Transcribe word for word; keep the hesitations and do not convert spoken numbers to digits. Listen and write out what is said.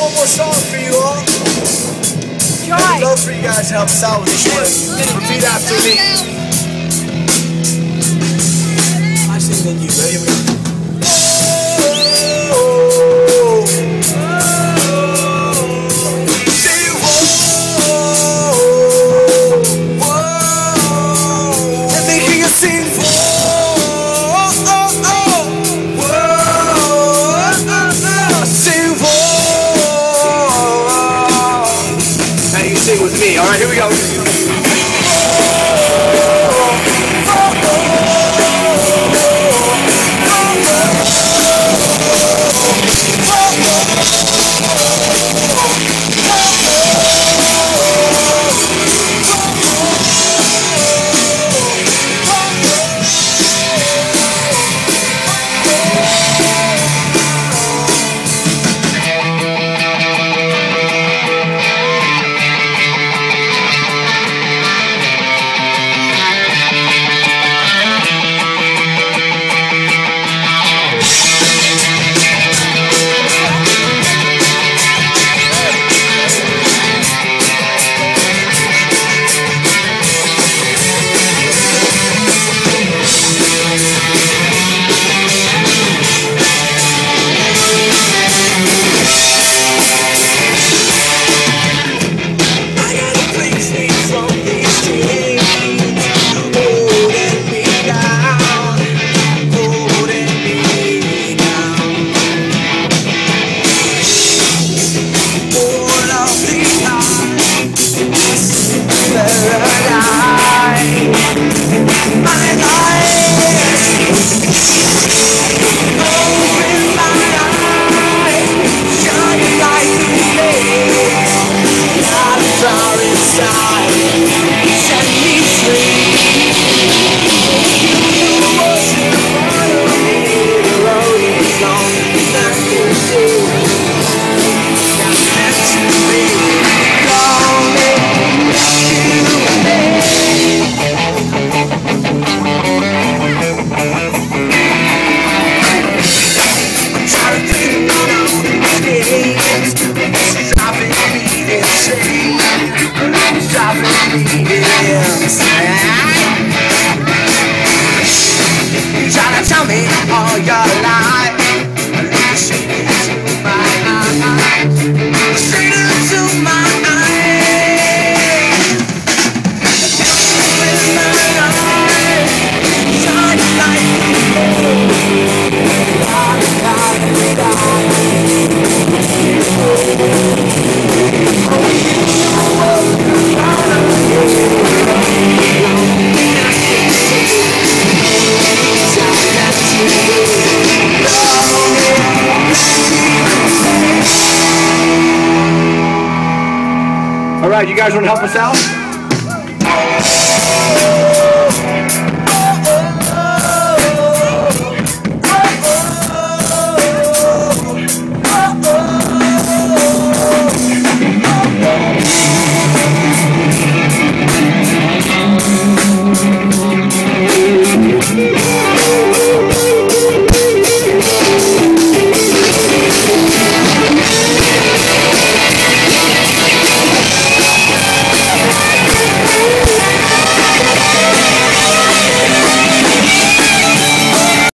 one more song for you all. Try. I'd love for you guys to help us out with this one. Repeat after me. I sing then you. Ready? Sing with me. All right, here we go. Trying to tell me all your life, look straight into my eyes, straight into my eyes. With my eyes, shining like the All right, you guys want to help us out?